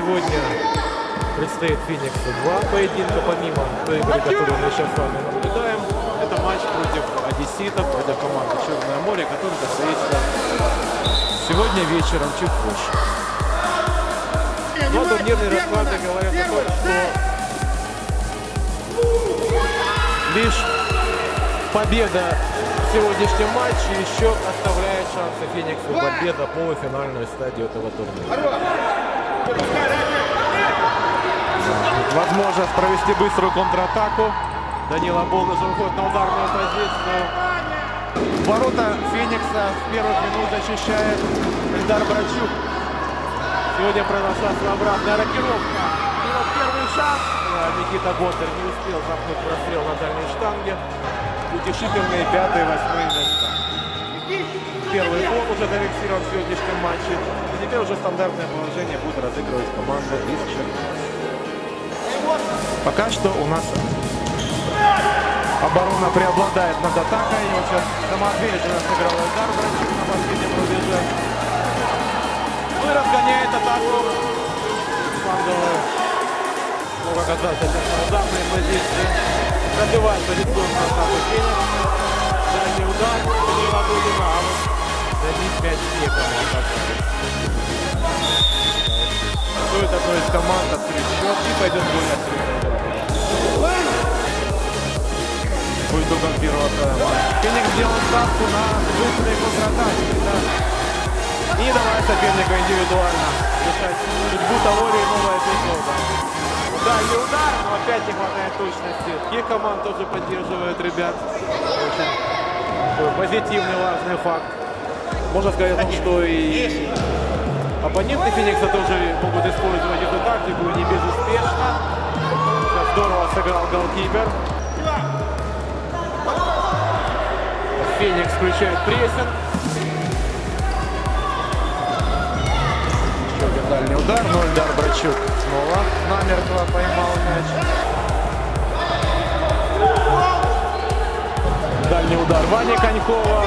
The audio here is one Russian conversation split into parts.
сегодня предстоит Фениксу 2 поединка, помимо той игры, которую мы сейчас с вами наблюдаем. Это матч против одесситов, это команда Черное море, которая состоится сегодня вечером, чуть позже. Но турнирные расклады говорят о том, что лишь победа в сегодняшнем матче еще оставляет шансы Фениксу в борьбе за полуфинальную стадию этого турнира. Возможность провести быструю контратаку. Данила Болдышев выходит на ударную позицию. Ворота Феникса с первых минут защищает Эльдар Брачук. Сегодня произошла своеобразная рокировка. И вот первый шанс. Никита Ботер не успел замкнуть прострел на дальней штанге. Утешительные 5-8 места. Первый гол уже зафиксирован в сегодняшнем матче. И теперь уже стандартное положение будет разыгрывать команда из Черноморца. Пока что у нас оборона преобладает над атакой. И вот сейчас самоотверженно сыграл Эльдар Брачук на последнем рубеже. Ну и разгоняет атаку. Мог оказаться сейчас на ударной позиции. Забивает позиционную атаку Феникса. Дальний удар. Данила Дудина. А вот забить 5 снегом. Стоит одной из команд открыть счет и пойдет гулять. Будет угол первого тайма. Феникс сделал ставку на быстрые контратаки. И давай соперника индивидуально решать судьбу того или иного эпизода. Дальний удар, но опять не хватает точности. И команд тоже поддерживает ребят. Очень такой позитивный, важный факт. Можно сказать о том, что и оппоненты Феникса тоже могут использовать эту тактику не безуспешно. Сейчас здорово сыграл голкипер. Феникс включает прессинг. Еще один дальний удар, но Эльдар Брачук снова намертво поймал мяч. Дальний удар Вани Конькова.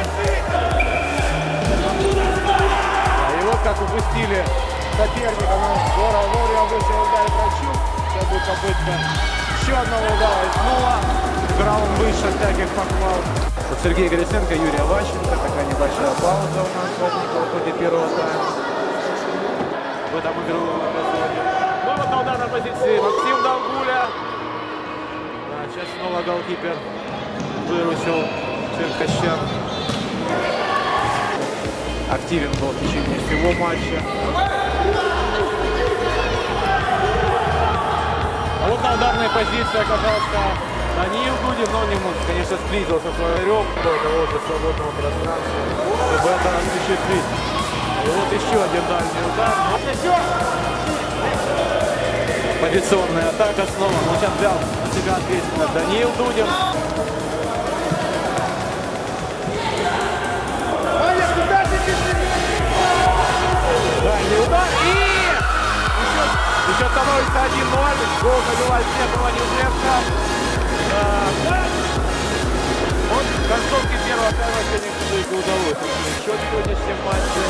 И вот как упустили соперника, но здорово вовремя вышел Эльдар Брачук. Сейчас будет попытка еще одного удара. И снова играл он выше всяких похвал. Сергей Гриценко, Юрий Ващенко. Такая небольшая пауза у нас возникла в ходе первого тайма. В этом игровом эпизоде. Ну вот на ударной позиции Максим Долгуля. Да, сейчас снова голкипер выручил Черкащан. Активен был в течение всего матча. А вот на ударной позиции оказался Даниил Дудин, но не мог, конечно, сблизился с Варёк до того же свободного пространства, чтобы это осуществить. И вот еще один дальний удар. Позиционная атака снова. Но сейчас взял на себя ответственность Даниил Дудин. Дальний удар. И еще становится 1-0. Гол забивает Снегова Неужевка. Вот в концовке первого тайма Фениксу удалось. Еще в сегодняшнем матче.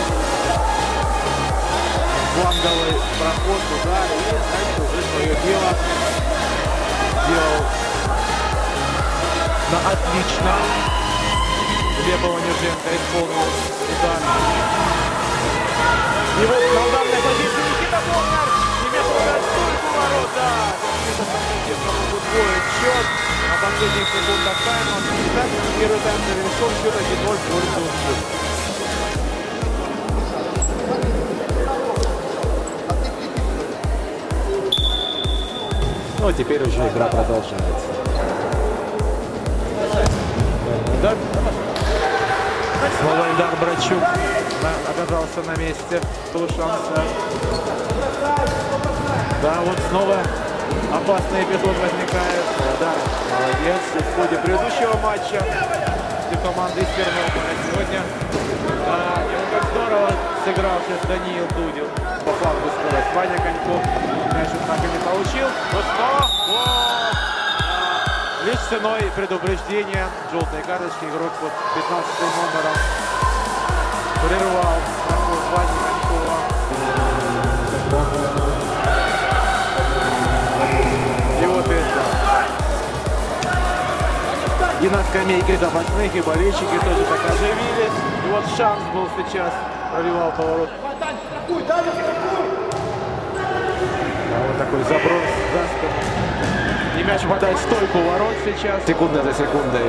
Фланговый проход туда. И дальше уже свое дело сделал на отлично. Глебова Неуженко исполнил удар. И вот на ударной позиции Никита Болдышев. Немецкий удар столько ворота. Могут удвоить счет. На последних секундах тайма. Первый тайм завершен. Счет 1-0 в пользу Устюг. Ну а теперь уже игра продолжается. Да? Снова Эльдар Брачук оказался на месте. Был шанс. Да, вот снова опасный эпизод возникает. Да, молодец. В ходе предыдущего матча команды из Черноморца сегодня. Ему как здорово сыграл сейчас Даниил Дудин. По флангу скорость Ваня Коньков. Конечно, так и не получил. Но снова лишь ценой предупреждения желтой карточки игрок под 15 номером прервал Ваня Конькова. И на скамейке запасных, и болельщики тоже так оживились. И вот шанс был сейчас, пробивал поворот. Вот такой заброс за спину. И мяч попадает в стойку ворот сейчас. Секунда за секундой.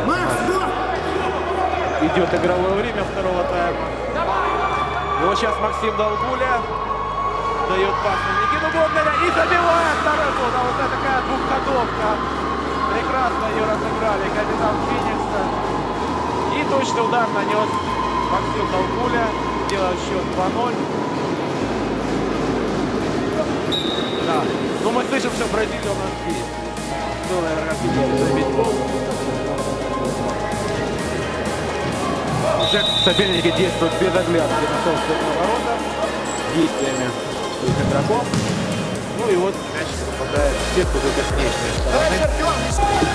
Идет игровое время второго тайма. И вот сейчас Максим Долгуля дает пас на Никиту Бондаря и забивает второй гол. А вот это такая двухходовка. Прекрасно ее разыграли капитан Феникса. И точный удар нанес Максим Долгуля. Делает счет 2-0. Да. Но мы слышим, что Бразилия у нас есть. Здорово, хотели забить гол. Уже соперники действуют без оглядки на собственные ворота. Действиями игроков. Ну и вот мяч попадает в сетку только с внешней стороны.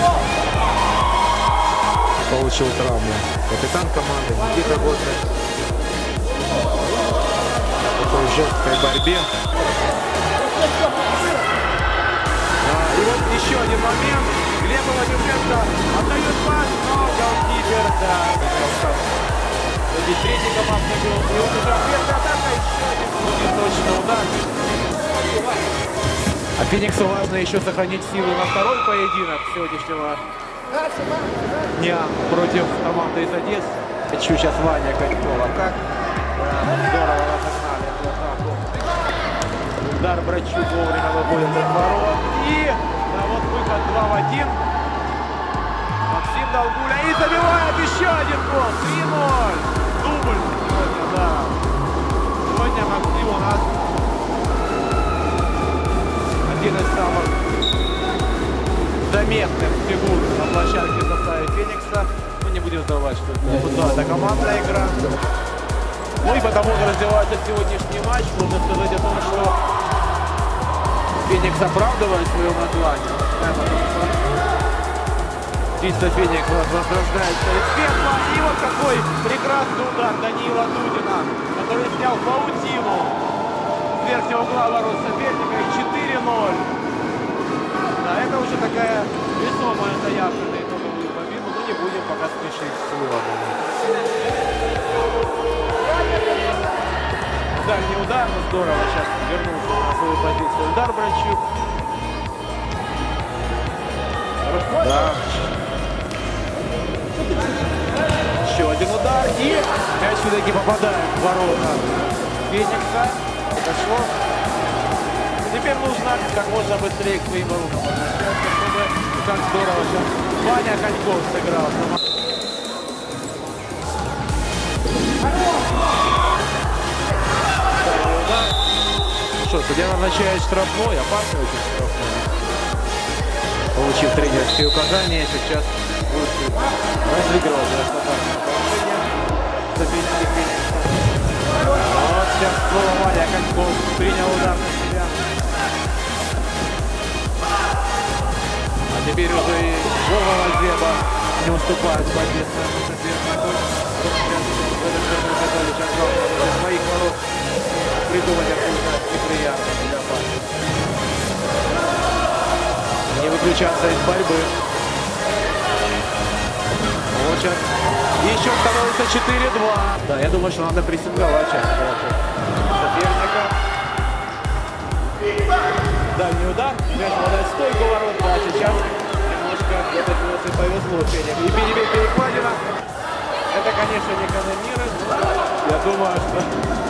Получил травму капитан команды Никита Бондарь. В такой жесткой борьбе. И вот еще один момент. Глеб Владимиренко отдает пас, но голкипер, да, здесь третий командный гол. И вот уже ответная атака, еще один неточный удар. А Фениксу важно еще сохранить силы на второй поединок сегодняшнего дня против команды из Одессы. Хочу сейчас Ваня Конькова. Как здорово разогнали эту атаку. Удар Брачук вовремя выходит от ворот. И вот выход 2 в 1. Максим Долгуля и забивает еще один гол. 3-0. Дубль сегодня, да. Сегодня Максим у нас один из самых заметных фигур на площадке в составе Феникса. Мы не будем забывать, что это командная игра. Ну и потому развивается сегодняшний матч. Можно сказать о том, что Феникс оправдывает свое название. Чисто Феникс возрождается из пепла. И вот какой прекрасный удар Данила Дудина, который снял паутину с верхнего угла ворот соперника. 4-0. Да, это уже такая весомая заявка на итоговую победу. Но не будем пока спешить с выводами. Дальний удар, но здорово сейчас вернулся на свою позицию. Удар Брачук. Да. Еще один удар. И мяч все-таки попадает в ворота Феникса. Дошло. Теперь нужно как можно быстрее к своим воротам возвращаться, чтобы как здорово сейчас Ваня Коньков сыграл. Что, судья назначает штрафной, опасный очень штрафной. Получив тренерские указания, сейчас будет разыгрывать достаточное положение. Вот сейчас снова Ваня Коньков принял удар на себя. А теперь уже и Вова Лазеба не уступает в борьбе с соперником. Сейчас главное для своих ворот придумать какую-то неприятность для опасности. Не выключаться из борьбы. Вот сейчас. Еще становится 4-2. Да, я думаю, что надо прессинговать сейчас соперника. Дальний удар. Мяч попадает в стойку ворот. А сейчас немножко где-то повезло Феникс. И перекладина. Это, конечно, не канониры. Я думаю, что...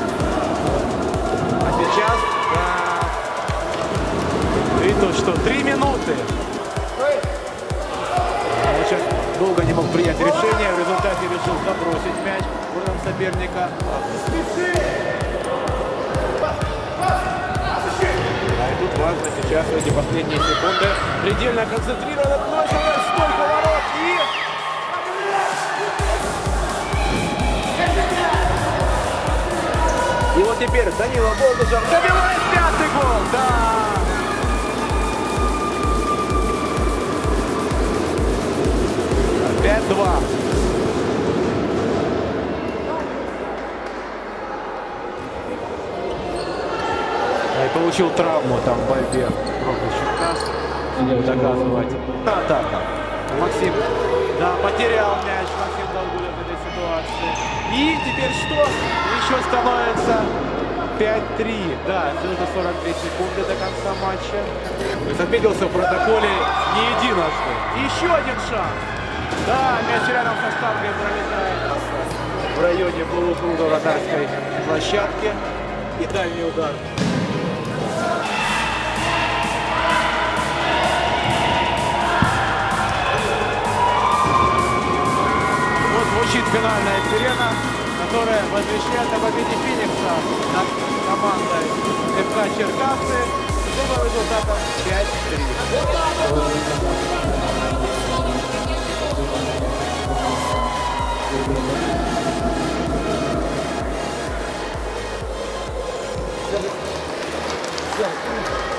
А сейчас... Да. И то, что 3 минуты. Он сейчас долго не мог принять решение. В результате решил забросить мяч воротам соперника. А и тут важно сейчас в эти последние секунды предельно концентрирован. Ночью столько ворот и... И вот теперь Данила Болдужев забивает 5-й гол. Да! Опять 5-2. И получил травму там в борьбе против Черкас. Доказывать. Атака. Максим Да, потерял мяч Максим Долгулев в этой ситуации. И теперь что? Еще становится 5-3. Да, нужно 42 секунды до конца матча. Отметился в протоколе не единожды. Еще один шанс. Да, мяч рядом со штангой пролетает в районе полукруга вратарской площадки. И дальний удар. Вот звучит финальная сирена, которая возвещает о победе Феникса над командой ФК Черкассы с итоговым результатом 5-3.